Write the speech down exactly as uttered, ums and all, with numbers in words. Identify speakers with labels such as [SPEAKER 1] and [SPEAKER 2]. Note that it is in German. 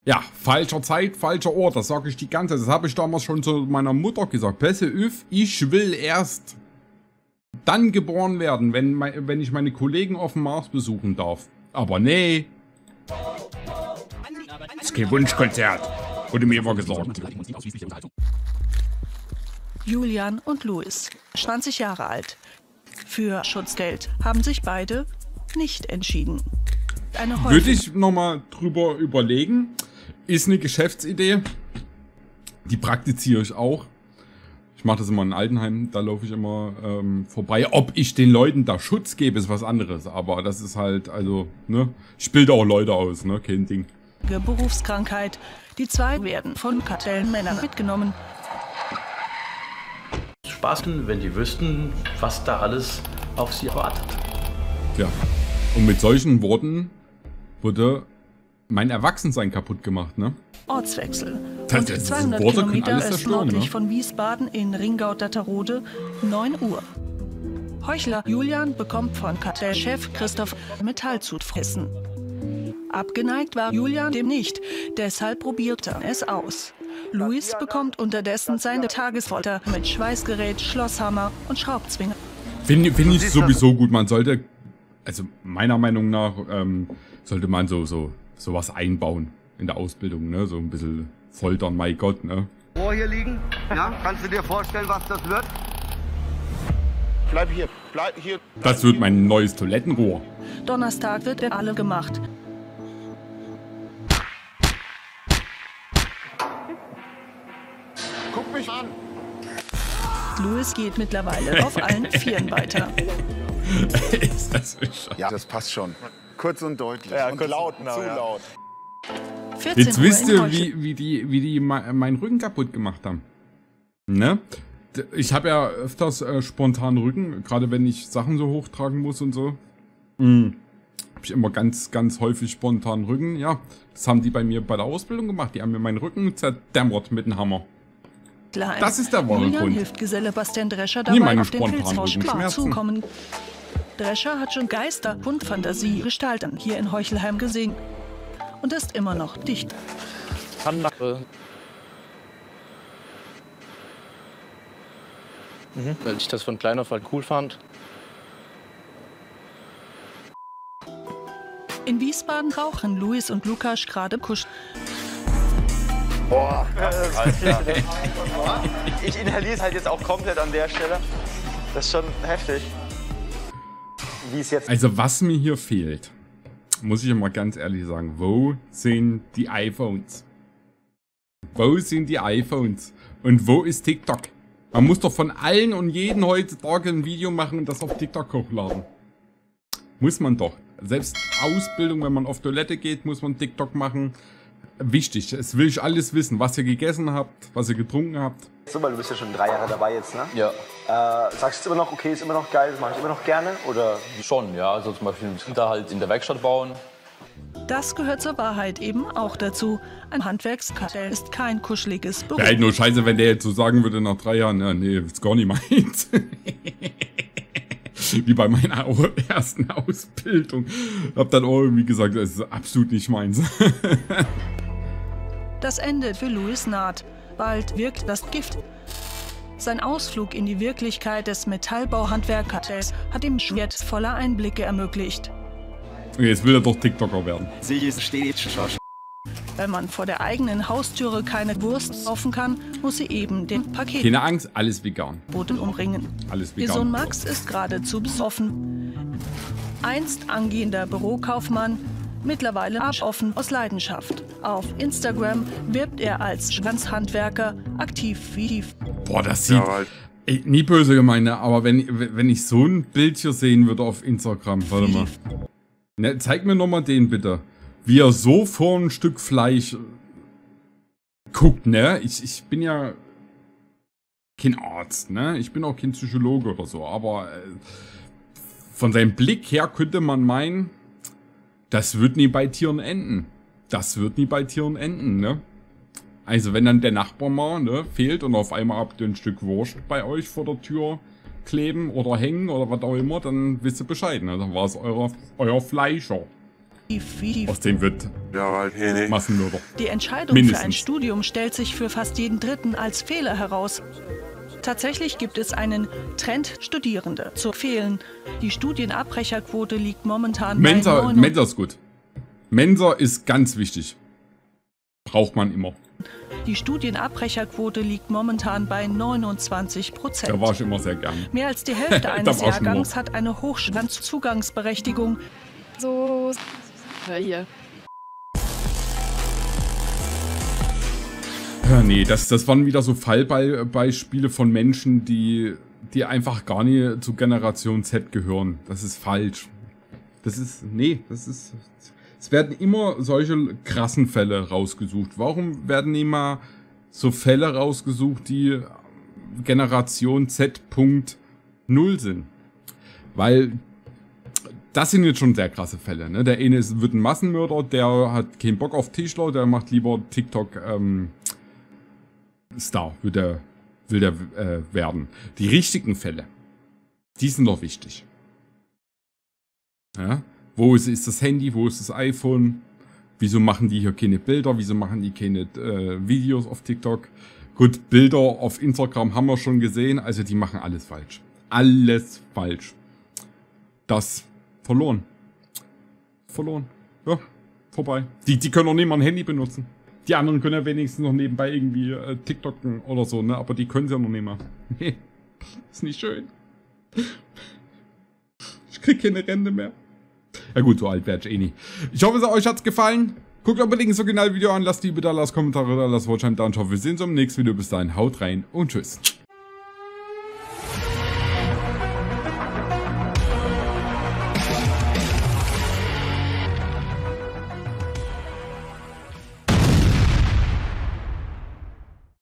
[SPEAKER 1] Ja, falscher Zeit, falscher Ort, das sage ich die ganze Zeit. Das habe ich damals schon zu meiner Mutter gesagt. Pässe üff, ich will erst dann geboren werden, wenn, wenn ich meine Kollegen auf dem Mars besuchen darf. Aber nee. Das ist kein Wunschkonzert, wurde mir immer gesagt.
[SPEAKER 2] Julian und Louis, zwanzig Jahre alt. Für Schutzgeld haben sich beide nicht entschieden. Eine
[SPEAKER 1] Würde ich nochmal drüber überlegen. Ist eine Geschäftsidee. Die praktiziere ich auch. Ich mache das immer in Altenheim, da laufe ich immer ähm, vorbei. Ob ich den Leuten da Schutz gebe, ist was anderes. Aber das ist halt, also, ne, ich bilde auch Leute aus, ne, kein Ding.
[SPEAKER 2] Berufskrankheit. Die zwei werden von Kartellmännern mitgenommen.
[SPEAKER 3] Spaß, wenn die wüssten, was da alles auf sie erwartet.
[SPEAKER 1] Ja, und mit solchen Worten wurde mein Erwachsensein kaputt gemacht, ne?
[SPEAKER 2] Ortswechsel.
[SPEAKER 1] Das,
[SPEAKER 2] Und
[SPEAKER 1] das
[SPEAKER 2] zweihundert
[SPEAKER 1] Worte können
[SPEAKER 2] Kilometer
[SPEAKER 1] alles
[SPEAKER 2] ist
[SPEAKER 1] zerstören,
[SPEAKER 2] nördlich
[SPEAKER 1] ne?
[SPEAKER 2] von Wiesbaden in Ringau-Datterode, neun Uhr. Heuchler Julian bekommt von Kartellchef Christoph Metall zu fressen. Abgeneigt war Julian dem nicht, deshalb probierte er es aus. Louis bekommt unterdessen seine Tagesfolter mit Schweißgerät, Schlosshammer und Schraubzwinger.
[SPEAKER 1] Finde find ich sowieso gut, man sollte, also meiner Meinung nach, ähm, sollte man so, so sowas einbauen in der Ausbildung, ne? So ein bisschen foltern, mein Gott, ne?
[SPEAKER 4] Rohr hier liegen, ja? Kannst du dir vorstellen, was das wird?
[SPEAKER 5] Bleib hier, bleib hier.
[SPEAKER 1] Das wird mein neues Toilettenrohr.
[SPEAKER 2] Donnerstag wird er alle gemacht.
[SPEAKER 5] Guck mich an.
[SPEAKER 2] Louis geht mittlerweile auf allen Vieren weiter.
[SPEAKER 1] Ist das so scheiße?
[SPEAKER 5] Ja, das passt schon. Kurz und deutlich.
[SPEAKER 6] Ja,
[SPEAKER 5] und
[SPEAKER 6] kurz,
[SPEAKER 5] laut,
[SPEAKER 6] genau,
[SPEAKER 5] zu
[SPEAKER 6] ja.
[SPEAKER 5] laut.
[SPEAKER 2] vierzehn
[SPEAKER 1] Jetzt
[SPEAKER 2] Uhr
[SPEAKER 1] wisst
[SPEAKER 2] in
[SPEAKER 1] ihr,
[SPEAKER 2] Heuchelheim.
[SPEAKER 1] wie, wie die, wie die meinen Rücken kaputt gemacht haben. Ne? Ich habe ja öfters äh, spontan Rücken, gerade wenn ich Sachen so hochtragen muss und so. Mhm. Habe ich immer ganz, ganz häufig spontan Rücken. Ja, das haben die bei mir bei der Ausbildung gemacht. Die haben mir meinen Rücken zerdämmert mit dem Hammer.
[SPEAKER 2] Klein.
[SPEAKER 1] Das ist der wahre
[SPEAKER 2] Julian
[SPEAKER 1] Grund.
[SPEAKER 2] hilft Geselle Bastian Drescher
[SPEAKER 1] Nie
[SPEAKER 2] dabei,
[SPEAKER 1] meine
[SPEAKER 2] auf den
[SPEAKER 1] spontanen
[SPEAKER 2] Pilzrausch
[SPEAKER 1] Rückenschmerzen.
[SPEAKER 2] zukommen. Drescher hat schon Geister und Fantasie gestalten hier in Heuchelheim gesehen und ist immer noch dicht.
[SPEAKER 6] Handlache. Mhm. Weil ich das von klein auf halt cool fand.
[SPEAKER 2] In Wiesbaden rauchen Louis und Lukas gerade Kusch.
[SPEAKER 7] Boah, Alter. Ich inhaliere es halt jetzt auch komplett an der Stelle. Das ist schon heftig. Wie es jetzt.
[SPEAKER 1] Also was mir hier fehlt, muss ich mal ganz ehrlich sagen, wo sind die iPhones? Wo sind die iPhones? Und wo ist TikTok? Man muss doch von allen und jeden heutzutage ein Video machen und das auf TikTok hochladen. Muss man doch. Selbst Ausbildung, wenn man auf Toilette geht, muss man TikTok machen. Wichtig, es will ich alles wissen, was ihr gegessen habt, was ihr getrunken habt.
[SPEAKER 7] So, weil du bist ja schon drei Jahre dabei jetzt, ne?
[SPEAKER 6] Ja.
[SPEAKER 7] Äh, sagst du immer noch, okay, ist immer noch geil, das mache ich immer noch gerne? Oder?
[SPEAKER 6] Schon, ja. Also zum Beispiel da halt in der Werkstatt bauen.
[SPEAKER 2] Das gehört zur Wahrheit eben auch dazu. Ein Handwerkskartell ist kein kuscheliges Beruf.
[SPEAKER 1] Wäre halt nur scheiße, wenn der jetzt so sagen würde nach drei Jahren, ja, nee, ist gar nicht meins. Wie bei meiner ersten Ausbildung. Hab dann auch irgendwie gesagt, das ist absolut nicht meins.
[SPEAKER 2] Das Ende für Louis naht. Bald wirkt das Gift. Sein Ausflug in die Wirklichkeit des Metallbauhandwerkkartells hat ihm schwertvolle Einblicke ermöglicht.
[SPEAKER 1] Jetzt will er doch TikToker werden.
[SPEAKER 2] Wenn man vor der eigenen Haustüre keine Wurst kaufen kann, muss sie eben den Paketboten
[SPEAKER 1] Keine Angst, alles vegan.
[SPEAKER 2] umringen.
[SPEAKER 1] Alles
[SPEAKER 2] Ihr Sohn
[SPEAKER 1] vegan.
[SPEAKER 2] Max ist geradezu besoffen. Einst angehender Bürokaufmann, mittlerweile offen aus Leidenschaft. Auf Instagram wirbt er als Schwanzhandwerker, aktiv wie tief.
[SPEAKER 1] Boah, das sieht... Ey, nie böse gemeint, ne? Aber wenn, wenn ich so ein Bild hier sehen würde auf Instagram, warte mal. Ne, zeig mir nochmal den bitte. Wie er so vor ein Stück Fleisch guckt, ne? Ich, ich bin ja kein Arzt, ne? Ich bin auch kein Psychologe oder so, aber äh, von seinem Blick her könnte man meinen, das wird nie bei Tieren enden. Das wird nie bei Tieren enden, ne? Also wenn dann der Nachbar mal, ne, fehlt und auf einmal habt ihr ein Stück Wurst bei euch vor der Tür kleben oder hängen oder was auch immer, dann wisst ihr Bescheid, ne? Dann war es euer, euer Fleischer. Aus dem wird
[SPEAKER 5] Ja, halt, nee, nee.
[SPEAKER 1] Massenmörder.
[SPEAKER 2] Die Entscheidung
[SPEAKER 1] Mindestens.
[SPEAKER 2] für ein Studium stellt sich für fast jeden Dritten als Fehler heraus. Tatsächlich gibt es einen Trend, Studierende zu fehlen. Die Studienabbrecherquote liegt momentan
[SPEAKER 1] Mensa,
[SPEAKER 2] bei
[SPEAKER 1] Mensa ist gut. Mensa ist ganz wichtig. Braucht man immer.
[SPEAKER 2] Die Studienabbrecherquote liegt momentan bei neunundzwanzig Prozent.
[SPEAKER 1] Da war ich immer sehr gern.
[SPEAKER 2] Mehr als die Hälfte
[SPEAKER 1] Da
[SPEAKER 2] eines
[SPEAKER 1] war ich immer.
[SPEAKER 2] Jahrgangs hat eine Hochschulzugangsberechtigung.
[SPEAKER 8] So, hier.
[SPEAKER 1] Ja, nee, das, das waren wieder so Fallbeispiele von Menschen, die, die einfach gar nicht zu Generation Z gehören. Das ist falsch. Das ist, nee, das ist, es werden immer solche krassen Fälle rausgesucht. Warum werden immer so Fälle rausgesucht, die Generation Z Punkt null sind? Weil das sind jetzt schon sehr krasse Fälle. Ne? Der eine ist, wird ein Massenmörder, der hat keinen Bock auf Tischler, der macht lieber TikTok ähm, Star, will der, will der äh, werden. Die richtigen Fälle, die sind doch wichtig. Ja? Wo ist, ist das Handy, wo ist das iPhone? Wieso machen die hier keine Bilder? Wieso machen die keine äh, Videos auf TikTok? Gut, Bilder auf Instagram haben wir schon gesehen, also die machen alles falsch. Alles falsch. Das verloren. Verloren. Ja, vorbei. Die, die können auch nicht mal ein Handy benutzen. Die anderen können ja wenigstens noch nebenbei irgendwie äh, TikToken oder so, ne? Aber die können sie ja noch nicht mehr. Nee, ist nicht schön. Ich krieg keine Rente mehr. Ja gut, so alt werde ich eh nie. Ich hoffe, es euch hat's gefallen. Guckt unbedingt das Originalvideo an, lasst die bitte da, lasst Kommentare da, lasst Watchtime da und ich hoffe, wir sehen uns im nächsten Video. Bis dahin, haut rein und tschüss.